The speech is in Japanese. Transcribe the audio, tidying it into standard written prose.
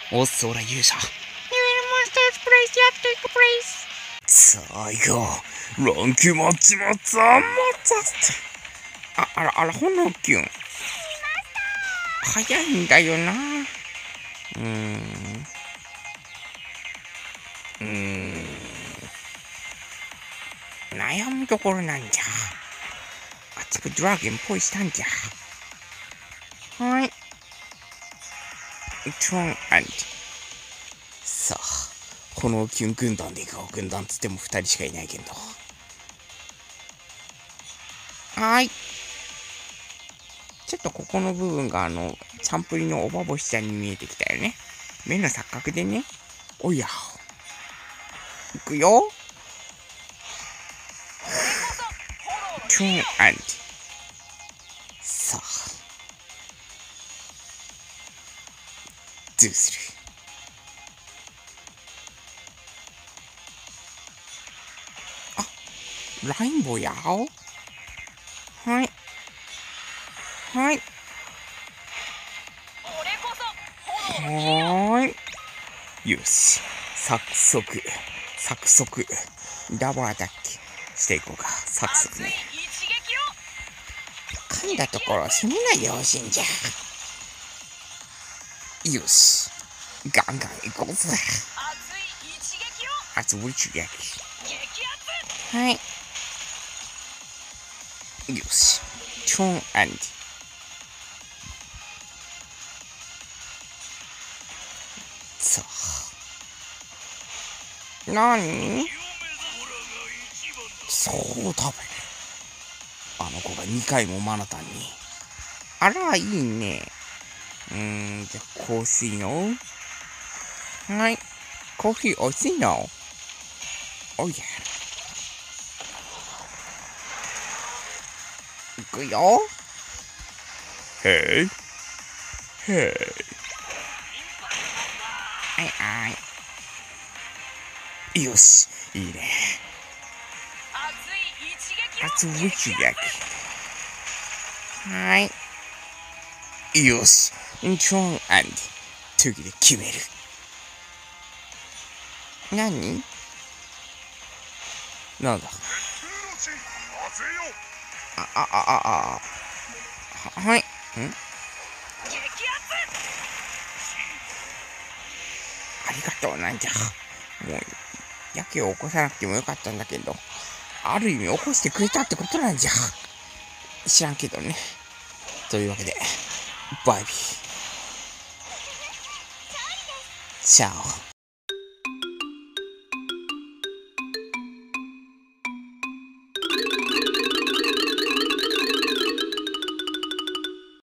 おっそら勇者。さあ行こう。ランクマッチもざまざあら、ほのきゅん。早いんだよな。悩むところなんじゃ。熱くドラゴンポイしたんじゃ。はい。トランアンド。さあ、このキュン軍団でいこう。軍団つっても2人しかいないけど。はい。ちょっとここの部分がチャンプリのおばぼしちゃんに見えてきたよね。目の錯覚でね。おや。いくよ。トゥーンアンド。さあ。どうする？あ、ラインボーやお。はい。はい。はーい。よし。早速。ダブルアタックしていこうか。早速ね。噛んだところ死ぬがよろしいんじゃ。よし。ガンガンいこうぜ。熱い一撃。はい。よし。トゥーンアンド。さあ。なに？そうだべ。あの子が2回もマナタンに。あら、いいね。じゃあ、香水の。はい。コーヒーおいしいの。おいや。いくよ。へい。はいはい。よし。いいね。熱い一撃。はい。よし。トゥーンアンド。次で決める。何？なんだ？はい。ありがとうなんじゃ。もう、やけを起こさなくてもよかったんだけど、ある意味起こしてくれたってことなんじゃ。知らんけどね。というわけで、バイビー。チャオ。